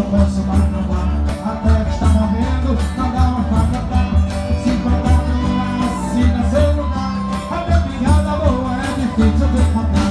posso mais provar. Até que está morrendo, não dá mais pra cantar. 50 mil nasce no seu lugar. A minha pingada boa é difícil de encontrar.